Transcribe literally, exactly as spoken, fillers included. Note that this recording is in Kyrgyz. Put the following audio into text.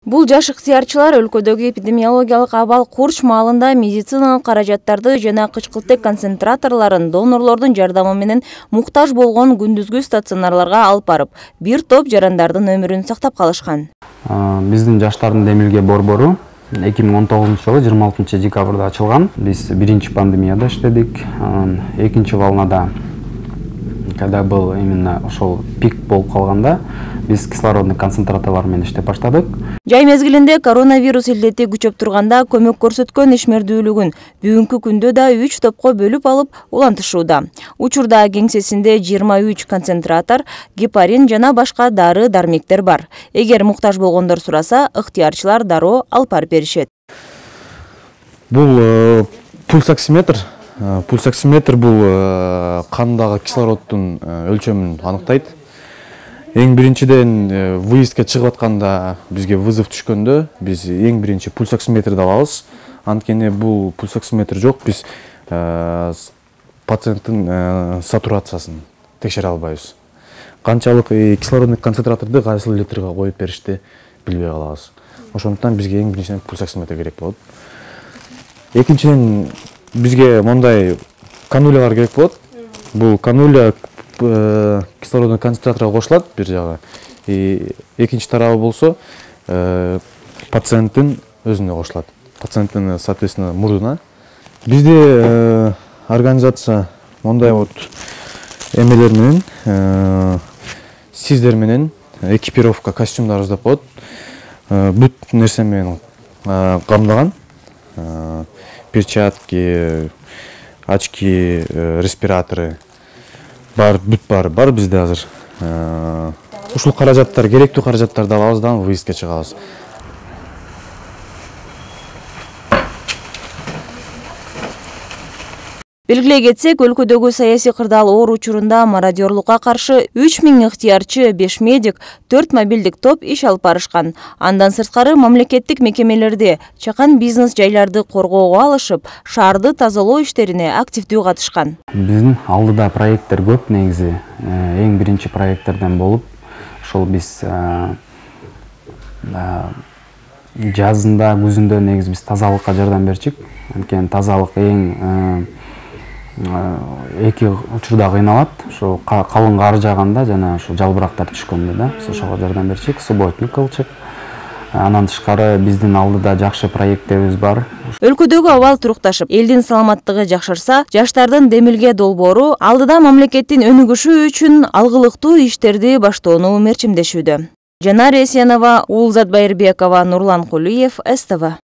Бул жаш ыктыярчылар өлкөдөгү эпидемиологиялык абал курч маалында медициналык каражаттарды жана кычкылтек концентраторлорун донорлордун жардамы менен муктаж болгон күндүзгү стационарларга алып барып, бир топ жарандардын өмүрүн сактап калышкан. Биздин жаштардын демилге борбору эки миң он тогузунчу жылы жыйырма алтынчы декабрда ачылган. Биз биринчи пандемияда иштедик, экинчи волнада, когда был именно ошол пик болуп калганда, биз кислородный концентраторлор менен иштеп баштадык. Жай мезгилинде коронавирус илдети күчөп турганда көмөк көрсөткөн ишмердүүлүгүн бүгүнкү күндө да үч топко бөлүп алып улантышууда. Учурда кеңсесинде жыйырма үч концентратор, гепарин жана башка дары дармектер бар. Эгер муктаж болгондор сураса, ыктыярчылар дароо алып барып беришет. Бул пульсоксиметр, пульсоксиметр бул кандагы кислороддун өлчөмүн аныктайт. Эң биринчиден выездке чыгып атканда бизге вызов түшкөндө биз эң биринчи пульсоксиметрди алабыз. Анткени бул пульсоксиметр жок, биз пациенттин сатурациясын текшере албайбыз. Канчалык кислородный концентраторду кайсыл литрге коюп беришти билбей калабыз. Ошондуктан бизге эң биринчиден пульсоксиметр керек болот. Экинчиден бизге мондай канулялар керек болот. Бул кануля кислородный концентраторга кошулат бир жагы. Экинчи тарабы болсо пациенттин өзүнө кошулат. Пациенттин, соответственно, мурдуна. Бизде организация мондай вот эмелер менен, сиздер менен экипировка, костюмдар издеп коет. Бүт нерсе менен камдаган. Перчатки, очки, респираторы бар, бүт бар, бар бизде азыр. Ушул каражаттар, керектүү каражаттарды алабыз да выездке чыгабыз. Белгилей кетсек, өлкөдөгү саясий кырдаал оор учурунда мародёрлукка каршы үч миң ыктыярчы, беш медик, төрт мобилдик топ иш алып барышкан. Андан сырткары мамлекеттик мекемелерде чакан бизнес жайларды коргоого алышып, шаарды тазалоо иштерине активдүү катышкан. Биздин алдыда проекттер көп негизи. Эң биринчи проекттерден болуп, ошол биз жазында, күзүндө негизи биз тазалыкка жардам берчик. Анткени тазалык эң эки учурда кыйналат. Ошо калың кар жааганда жана ошо жалбырактар түшкөндө да биз ошого жардам берчик, субботник кылчык. Андан тышкары биздин алдыда жакшы проекттерибиз бар. Өлкөдөгү абал турукташып, элдин саламаттыгы жакшырса, жаштардын демилге долбоору алдыда мамлекеттин өнүгүшү үчүн алгылыктуу иштерди баштоону мерчимдешүүдө. Жанар Есенова, Улзат Байырбекова, Нурлан Кулиев, эс тэ вэ.